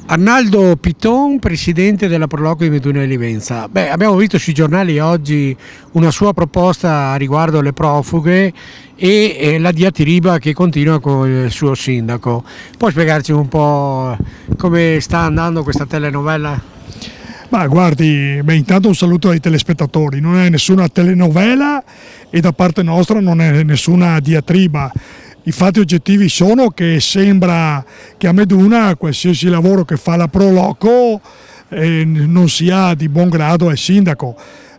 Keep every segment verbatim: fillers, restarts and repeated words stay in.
Arnaldo Piton, presidente della Proloco di Meduna e Livenza. Beh, abbiamo visto sui giornali oggi una sua proposta riguardo le profughe e, e la diatriba che continua con il suo sindaco. Puoi spiegarci un po' come sta andando questa telenovela? Ma guardi, beh, intanto un saluto ai telespettatori, non è nessuna telenovela e da parte nostra non è nessuna diatriba. I fatti oggettivi sono che sembra che a Meduna qualsiasi lavoro che fa la Proloco eh, non sia di buon grado al sindaco.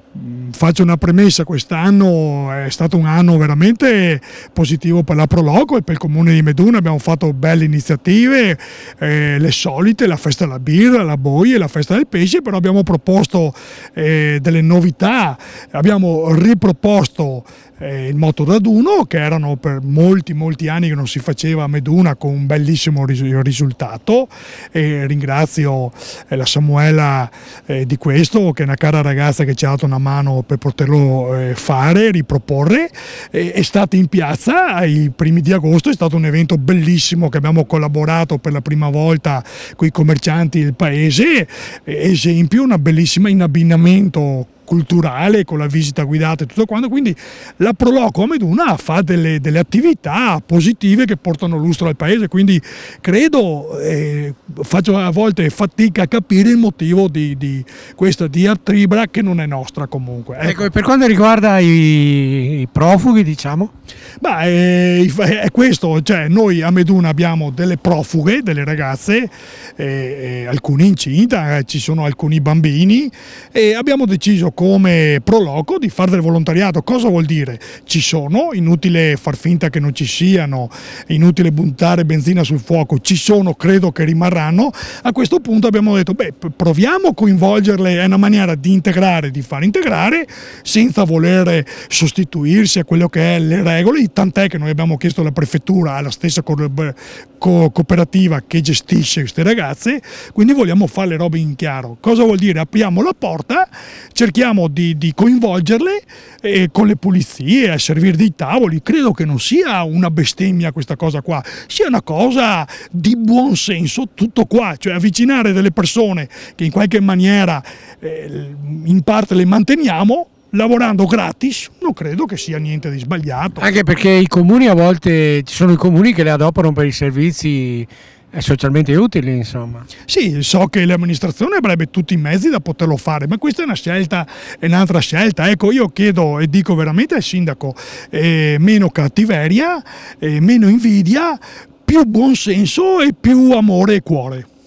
Faccio una premessa: quest'anno è stato un anno veramente positivo per la Proloco e per il comune di Meduna. Abbiamo fatto belle iniziative, eh, le solite, la festa della birra, la boia e la festa del pesce, però abbiamo proposto eh, delle novità, abbiamo riproposto eh, il motoraduno, che erano per molti molti anni che non si faceva a Meduna, con un bellissimo ris risultato, e ringrazio eh, la Samuela eh, di questo, che è una cara ragazza che ci ha dato una mano per poterlo eh, fare, riproporre. Eh, è stato in piazza ai primi di agosto, è stato un evento bellissimo che abbiamo collaborato per la prima volta con i commercianti del paese, eh, esempio, una bellissima in abbinamento culturale con la visita guidata e tutto quanto. Quindi la Proloco a Meduna fa delle, delle attività positive che portano lustro al paese, quindi credo, eh, faccio a volte fatica a capire il motivo di, di questa diatriba che non è nostra comunque. Ecco. Ecco, e per quanto riguarda i, i profughi, diciamo? Beh, è, è questo, cioè noi a Meduna abbiamo delle profughe, delle ragazze, eh, eh, alcune incinta, eh, ci sono alcuni bambini, e abbiamo deciso come Proloco di fare del volontariato. Cosa vuol dire? Ci sono, inutile far finta che non ci siano, inutile buttare benzina sul fuoco, ci sono, credo che rimarranno. A questo punto abbiamo detto, beh, proviamo a coinvolgerle, è una maniera di integrare, di far integrare, senza voler sostituirsi a quello che è le regole, tant'è che noi abbiamo chiesto alla prefettura, alla stessa co co cooperativa che gestisce queste ragazze, quindi vogliamo fare le robe in chiaro. Cosa vuol dire? Apriamo la porta, cerchiamo di, di coinvolgerle eh, con le pulizie, a servire dei tavoli. Credo che non sia una bestemmia questa cosa qua, sia una cosa di buon senso tutto qua, cioè avvicinare delle persone che in qualche maniera eh, in parte le manteniamo, lavorando gratis. Non credo che sia niente di sbagliato. Anche perché i comuni, a volte ci sono i comuni che le adoperano per i servizi socialmente utili, insomma. Sì, so che l'amministrazione avrebbe tutti i mezzi da poterlo fare, ma questa è una scelta, è un'altra scelta. Ecco, io chiedo e dico veramente al sindaco, eh, meno cattiveria, eh, meno invidia, più buonsenso e più amore e cuore.